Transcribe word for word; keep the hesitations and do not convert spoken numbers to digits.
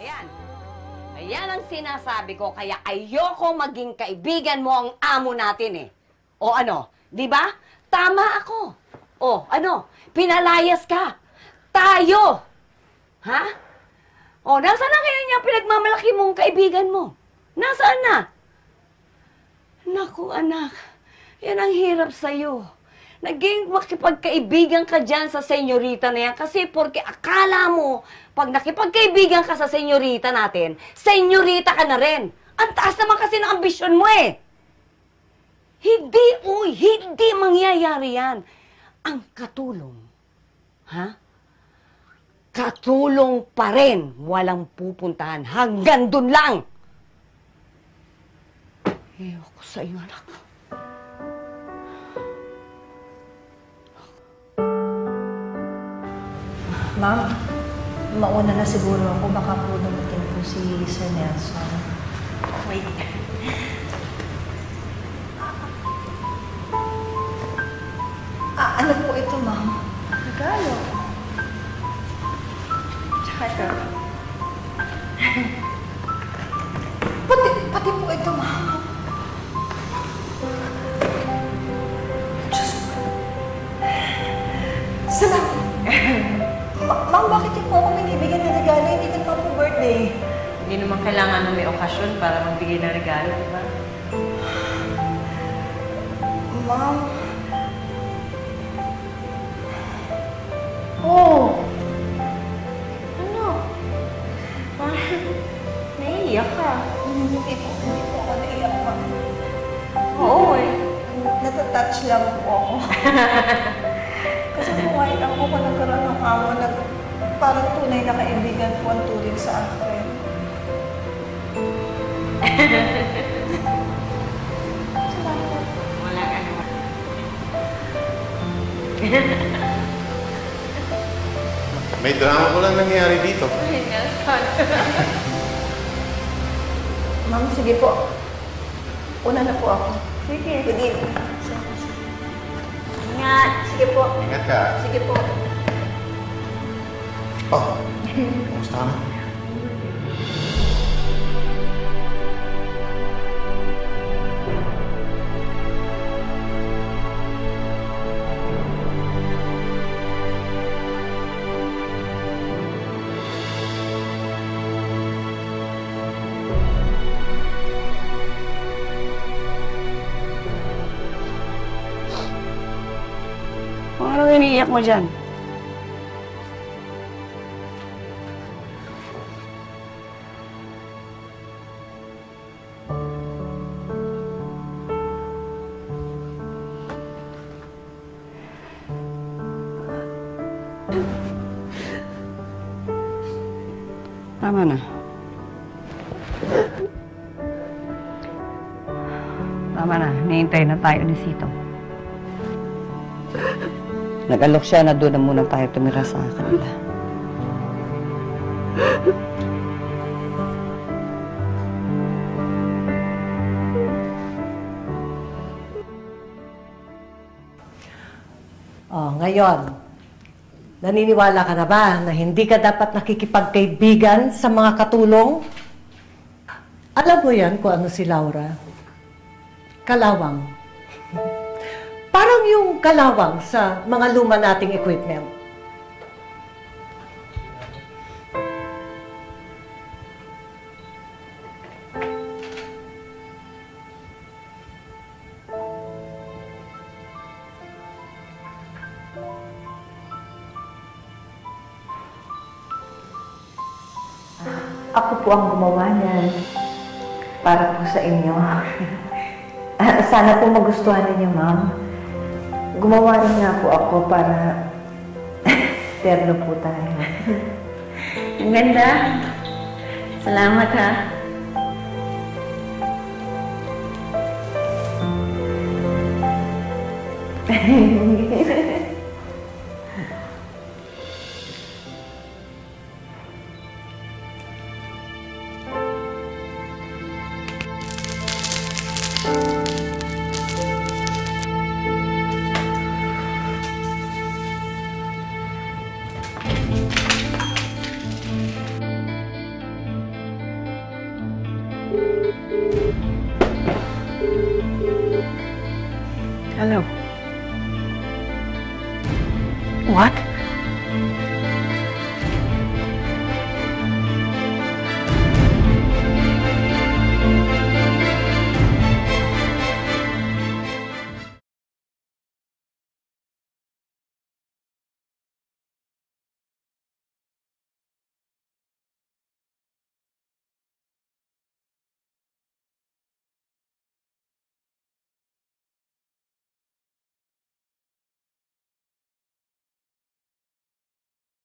Ayan. Ayan ang sinasabi ko, kaya ayoko maging kaibigan mo ang amo natin eh. O ano, di ba? Tama ako. O ano, pinalayas ka. Tayo. Ha? O, nasaan na kaya niya pinagmamalaki mong kaibigan mo? Nasaan na? Naku, anak. Yan ang hirap sa'yo. Naging makipagkaibigan ka dyan sa senyorita na yan kasi porque akala mo, pag nakipagkaibigan ka sa senyorita natin, senyorita ka na rin. Ang taas naman kasi ng ambisyon mo eh. Hindi, uy, hindi mangyayari yan. Ang katulong, ha? Katulong pa rin, walang pupuntahan. Hanggang dun lang. Ewan ko sa iyo, anak. Ma'am, mauna na siguro ako. Baka po dumating po si Sir Nelson. Wait. Ah, ano po ito, ma'am? Regalo. Tsaka ito. Pati, pati po ito, ma'am. Diyos ko. Salamat. Ma ma'am, bakit yung po ako binibigyan ng regalo? Hindi ko naman po birthday. Hindi naman kailangan na may okasyon para magbigay ng regalo, di ba? Ma'am. Oh! Ano? Parang naiiyak ka. Hindi po, hindi po ako naiyak, ma'am. Oo eh. Natatouch lang po ako. Kasi kung kahit ako ko nagkaroon ng amo na parang tunay na kaibigan po ang turing sa akin. Salamat. Wala ka naman. May drama ko lang nangyayari dito. Ay, Nelson. Ma'am, sige po. Una na po ako. Sige. Good evening. Ingat. Sige po. Ingat ka. Sige po. Oh, kumusta ka na? Ano iniiyak mo dyan? Tama na. Tama na. Nihintay na tayo ni Sito. Nag-alok siya na doon na muna tayo tumira sa kanila. Oh, ngayon, naniniwala ka na ba na hindi ka dapat nakikipagkaibigan sa mga katulong? Alam mo yan kung ano si Laura? Kalawang. Parang yung kalawang sa mga luma nating equipment. Ako po ang gumawa niyan. Para po sa inyo. Sana po magustuhan ninyo, ma'am. Gumawa rin nga po ako para terno po tayo. Ang ganda. Salamat ha. Hello. What?